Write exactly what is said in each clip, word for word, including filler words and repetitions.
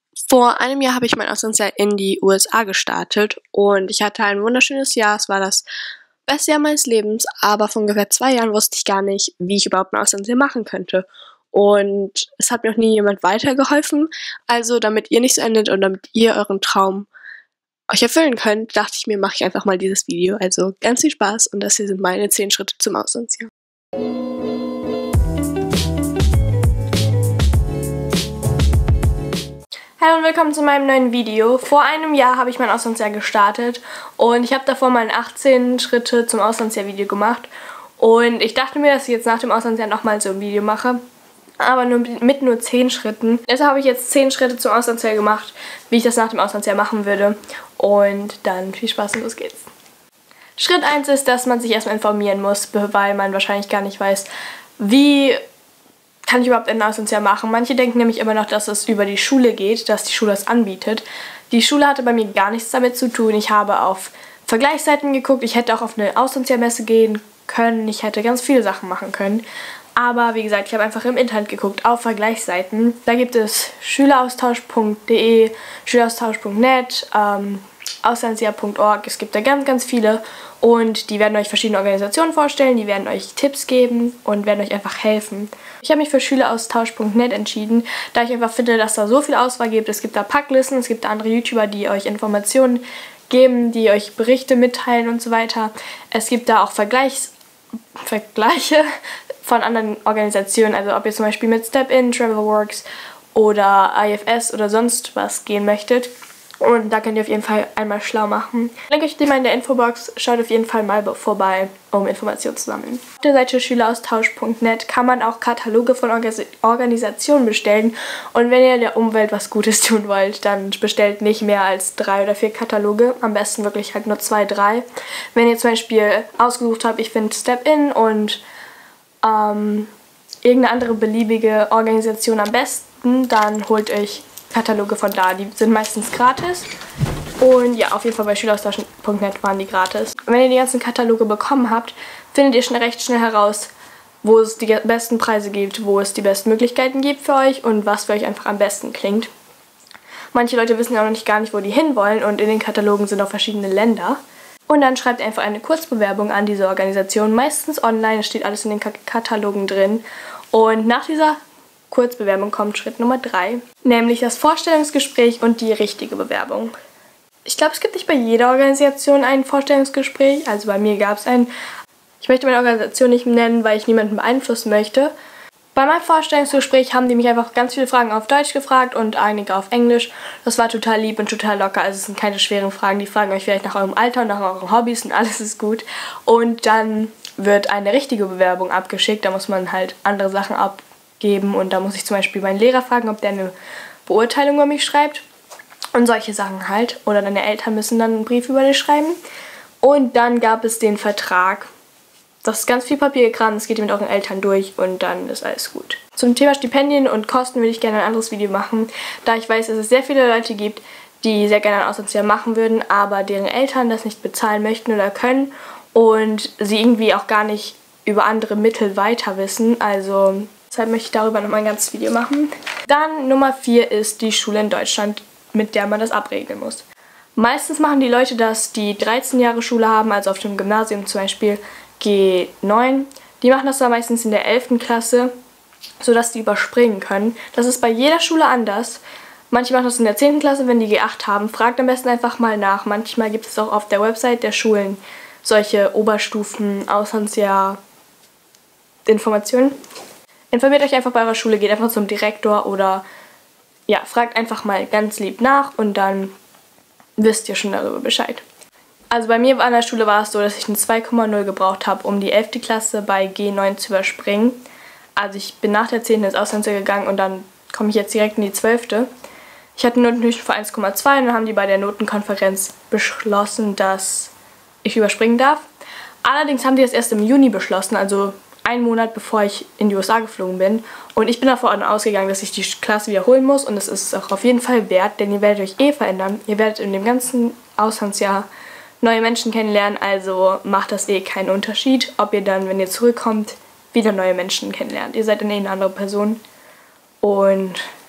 Vor einem Jahr habe ich mein Auslandsjahr in die U S A gestartet und ich hatte ein wunderschönes Jahr. Es war das beste Jahr meines Lebens, aber vor ungefähr zwei Jahren wusste ich gar nicht, wie ich überhaupt ein Auslandsjahr machen könnte. Und es hat mir auch nie jemand weitergeholfen. Also damit ihr nicht so endet und damit ihr euren Traum euch erfüllen könnt, dachte ich mir, mache ich einfach mal dieses Video. Also ganz viel Spaß und das hier sind meine zehn Schritte zum Auslandsjahr. Hallo und willkommen zu meinem neuen Video. Vor einem Jahr habe ich mein Auslandsjahr gestartet und ich habe davor mein achtzehn Schritte zum Auslandsjahr Video gemacht. Und ich dachte mir, dass ich jetzt nach dem Auslandsjahr nochmal so ein Video mache, aber nur mit nur zehn Schritten. Deshalb habe ich jetzt zehn Schritte zum Auslandsjahr gemacht, wie ich das nach dem Auslandsjahr machen würde. Und dann viel Spaß und los geht's. Schritt eins ist, dass man sich erstmal informieren muss, weil man wahrscheinlich gar nicht weiß, wie kann ich überhaupt ein Auslandsjahr machen. Manche denken nämlich immer noch, dass es über die Schule geht, dass die Schule es anbietet. Die Schule hatte bei mir gar nichts damit zu tun. Ich habe auf Vergleichsseiten geguckt, ich hätte auch auf eine Auslandsjahrmesse gehen können, ich hätte ganz viele Sachen machen können. Aber wie gesagt, ich habe einfach im Internet geguckt, auf Vergleichsseiten. Da gibt es schüleraustausch punkt de, schüleraustausch punkt net, ähm, auslandsjahr punkt org. Es gibt da ganz, ganz viele und die werden euch verschiedene Organisationen vorstellen, die werden euch Tipps geben und werden euch einfach helfen. Ich habe mich für schüleraustausch punkt net entschieden, da ich einfach finde, dass da so viel Auswahl gibt. Es gibt da Packlisten, es gibt da andere YouTuber, die euch Informationen geben, die euch Berichte mitteilen und so weiter. Es gibt da auch Vergleichs Vergleiche von anderen Organisationen, also ob ihr zum Beispiel mit Step-In, Travelworks oder I F S oder sonst was gehen möchtet. Und da könnt ihr auf jeden Fall einmal schlau machen. Ich linke euch den mal in der Infobox. Schaut auf jeden Fall mal vorbei, um Informationen zu sammeln. Auf der Seite schüleraustausch punkt net kann man auch Kataloge von Orgas Organisationen bestellen. Und wenn ihr der Umwelt was Gutes tun wollt, dann bestellt nicht mehr als drei oder vier Kataloge. Am besten wirklich halt nur zwei, drei. Wenn ihr zum Beispiel ausgesucht habt, ich finde Step-In und ähm, irgendeine andere beliebige Organisation am besten, dann holt euch Kataloge von da. Die sind meistens gratis. Und ja, auf jeden Fall bei schüleraustausch punkt net waren die gratis. Und wenn ihr die ganzen Kataloge bekommen habt, findet ihr schon recht schnell heraus, wo es die besten Preise gibt, wo es die besten Möglichkeiten gibt für euch und was für euch einfach am besten klingt. Manche Leute wissen ja auch noch nicht gar nicht, wo die hinwollen und in den Katalogen sind auch verschiedene Länder. Und dann schreibt ihr einfach eine Kurzbewerbung an diese Organisation, meistens online, es steht alles in den Katalogen drin. Und nach dieser Kurzbewerbung kommt Schritt Nummer drei, nämlich das Vorstellungsgespräch und die richtige Bewerbung. Ich glaube, es gibt nicht bei jeder Organisation ein Vorstellungsgespräch, also bei mir gab es ein. Ich möchte meine Organisation nicht nennen, weil ich niemanden beeinflussen möchte. Bei meinem Vorstellungsgespräch haben die mich einfach ganz viele Fragen auf Deutsch gefragt und einige auf Englisch. Das war total lieb und total locker, also es sind keine schweren Fragen. Die fragen euch vielleicht nach eurem Alter und nach euren Hobbys und alles ist gut. Und dann wird eine richtige Bewerbung abgeschickt, da muss man halt andere Sachen ab geben und da muss ich zum Beispiel meinen Lehrer fragen, ob der eine Beurteilung über mich schreibt und solche Sachen halt. Oder deine Eltern müssen dann einen Brief über dich schreiben. Und dann gab es den Vertrag. Das ist ganz viel Papierkram, das geht ihr mit euren Eltern durch und dann ist alles gut. Zum Thema Stipendien und Kosten würde ich gerne ein anderes Video machen, da ich weiß, dass es sehr viele Leute gibt, die sehr gerne ein Auslandsjahr machen würden, aber deren Eltern das nicht bezahlen möchten oder können und sie irgendwie auch gar nicht über andere Mittel weiter wissen. Also deshalb möchte ich darüber nochmal ein ganzes Video machen. Dann Nummer vier ist die Schule in Deutschland, mit der man das abregeln muss. Meistens machen die Leute das, die dreizehn Jahre Schule haben, also auf dem Gymnasium zum Beispiel G neun. Die machen das dann meistens in der elften Klasse, sodass die überspringen können. Das ist bei jeder Schule anders. Manche machen das in der zehnten Klasse, wenn die G acht haben. Fragt am besten einfach mal nach. Manchmal gibt es auch auf der Website der Schulen solche Oberstufen-Auslandsjahr-Informationen. Informiert euch einfach bei eurer Schule, geht einfach zum Direktor oder ja, fragt einfach mal ganz lieb nach und dann wisst ihr schon darüber Bescheid. Also bei mir an der Schule war es so, dass ich eine zwei Komma null gebraucht habe, um die elfte Klasse bei G neun zu überspringen. Also ich bin nach der zehnten ins Auslandsjahr gegangen und dann komme ich jetzt direkt in die zwölfte. Ich hatte einen Notendurchschnitt von eins Komma zwei und dann haben die bei der Notenkonferenz beschlossen, dass ich überspringen darf. Allerdings haben die das erst im Juni beschlossen, also einen Monat bevor ich in die U S A geflogen bin. Und ich bin davon ausgegangen, dass ich die Klasse wiederholen muss und das ist es auch auf jeden Fall wert, denn ihr werdet euch eh verändern. Ihr werdet in dem ganzen Auslandsjahr neue Menschen kennenlernen, also macht das eh keinen Unterschied, ob ihr dann, wenn ihr zurückkommt, wieder neue Menschen kennenlernt. Ihr seid dann eh eine andere Person und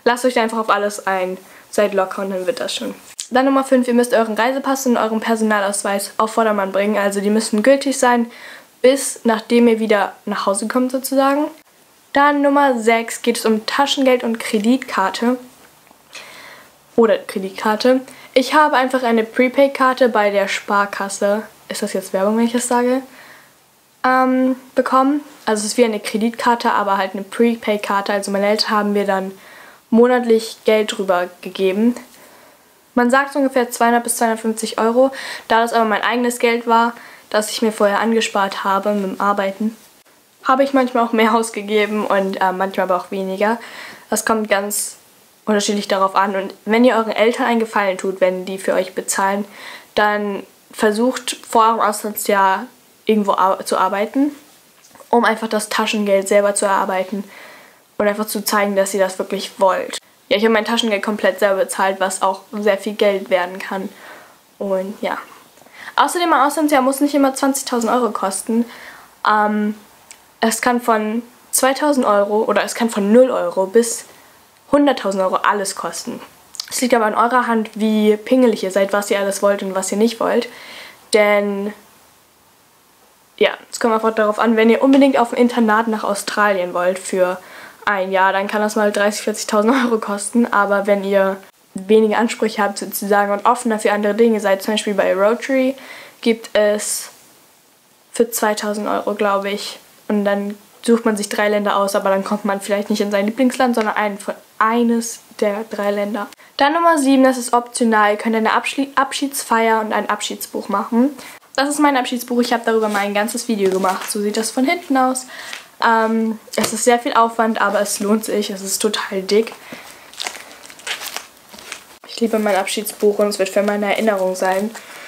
lasst euch einfach auf alles ein. Seid locker und dann wird das schon. Dann Nummer fünf, ihr müsst euren Reisepass und euren Personalausweis auf Vordermann bringen. Also die müssen gültig sein, bis nachdem ihr wieder nach Hause kommt sozusagen. Dann Nummer sechs geht es um Taschengeld und Kreditkarte. Oder Kreditkarte. Ich habe einfach eine Prepaid-Karte bei der Sparkasse. Ist das jetzt Werbung, wenn ich das sage? Ähm, bekommen. Also es ist wie eine Kreditkarte, aber halt eine Prepaid-Karte. Also meine Eltern haben mir dann monatlich Geld drüber gegeben. Man sagt ungefähr zweihundert bis zweihundertfünfzig Euro. Da das aber mein eigenes Geld war, das ich mir vorher angespart habe mit dem Arbeiten, habe ich manchmal auch mehr ausgegeben und äh, manchmal aber auch weniger. Das kommt ganz unterschiedlich darauf an. Und wenn ihr euren Eltern einen Gefallen tut, wenn die für euch bezahlen, dann versucht vor eurem Auslandsjahr irgendwo ar- zu arbeiten, um einfach das Taschengeld selber zu erarbeiten und einfach zu zeigen, dass ihr das wirklich wollt. Ja, ich habe mein Taschengeld komplett selber bezahlt, was auch sehr viel Geld werden kann. Und ja. Außerdem, ein Auslandsjahr muss nicht immer zwanzigtausend Euro kosten. Ähm, es kann von zweitausend Euro oder es kann von null Euro bis hunderttausend Euro alles kosten. Es liegt aber in eurer Hand, wie pingelig ihr seid, was ihr alles wollt und was ihr nicht wollt. Denn ja, es kommt einfach darauf an, wenn ihr unbedingt auf ein Internat nach Australien wollt für ein Jahr, dann kann das mal dreißigtausend, vierzigtausend Euro kosten. Aber wenn ihr wenige Ansprüche habt sozusagen und offener für andere Dinge seid, zum Beispiel bei Rotary, gibt es für zweitausend Euro, glaube ich. Und dann sucht man sich drei Länder aus, aber dann kommt man vielleicht nicht in sein Lieblingsland, sondern ein von eines der drei Länder. Dann Nummer sieben, das ist optional. Ihr könnt eine Abschied Abschiedsfeier und ein Abschiedsbuch machen. Das ist mein Abschiedsbuch. Ich habe darüber mal ein ganzes Video gemacht. So sieht das von hinten aus. Ähm, es ist sehr viel Aufwand, aber es lohnt sich. Es ist total dick. Ich liebe mein Abschiedsbuch und es wird für meine Erinnerung sein.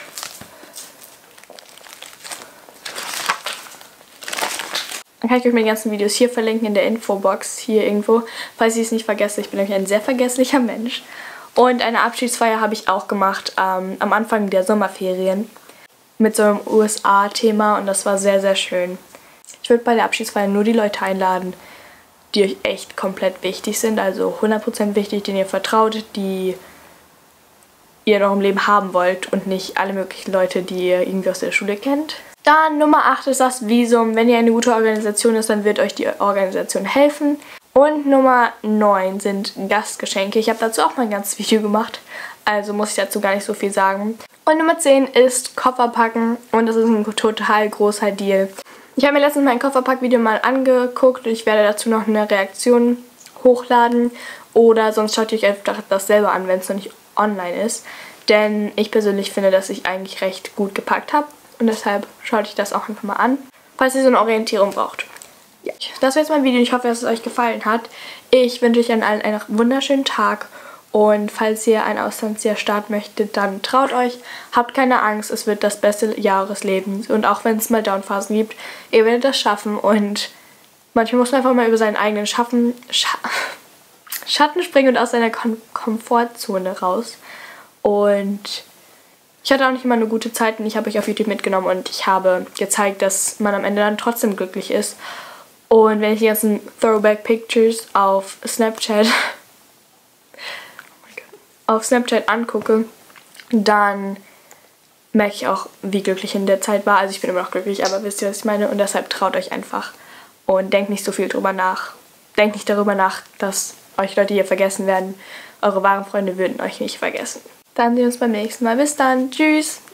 Dann kann ich euch meine ganzen Videos hier verlinken in der Infobox, hier irgendwo, falls ich es nicht vergesse. Ich bin nämlich ein sehr vergesslicher Mensch. Und eine Abschiedsfeier habe ich auch gemacht ähm, am Anfang der Sommerferien mit so einem U S A-Thema und das war sehr, sehr schön. Ich würde bei der Abschiedsfeier nur die Leute einladen, die euch echt komplett wichtig sind, also hundert Prozent wichtig, denen ihr vertraut, die ihr in eurem Leben haben wollt und nicht alle möglichen Leute, die ihr irgendwie aus der Schule kennt. Dann Nummer acht ist das Visum. Wenn ihr eine gute Organisation ist, dann wird euch die Organisation helfen. Und Nummer neun sind Gastgeschenke. Ich habe dazu auch mal ein ganzes Video gemacht, also muss ich dazu gar nicht so viel sagen. Und Nummer zehn ist Koffer packen und das ist ein total großer Deal. Ich habe mir letztens mein Kofferpack-Video mal angeguckt und ich werde dazu noch eine Reaktion hochladen oder sonst schaut ihr euch einfach das selber an, wenn es noch nicht online ist. Denn ich persönlich finde, dass ich eigentlich recht gut gepackt habe und deshalb schaut euch das auch einfach mal an, falls ihr so eine Orientierung braucht. Ja, das war jetzt mein Video und ich hoffe, dass es euch gefallen hat. Ich wünsche euch an allen einen wunderschönen Tag und falls ihr ein Auslandsjahr starten möchtet, dann traut euch, habt keine Angst, es wird das beste Jahr eures Lebens und auch wenn es mal Downphasen gibt, ihr werdet das schaffen und manchmal muss man einfach mal über seinen eigenen Schaffen, Scha Schatten springen und aus seiner Kom Komfortzone raus und ich hatte auch nicht immer eine gute Zeit und ich habe euch auf YouTube mitgenommen und ich habe gezeigt, dass man am Ende dann trotzdem glücklich ist. Und wenn ich die ganzen Throwback-Pictures auf Snapchat auf Snapchat angucke, dann merke ich auch, wie glücklich ich in der Zeit war. Also ich bin immer noch glücklich, aber wisst ihr, was ich meine? Und deshalb traut euch einfach und denkt nicht so viel drüber nach. Denkt nicht darüber nach, dass euch Leute hier vergessen werden. Eure wahren Freunde würden euch nicht vergessen. Dann sehen wir uns beim nächsten Mal. Bis dann. Tschüss.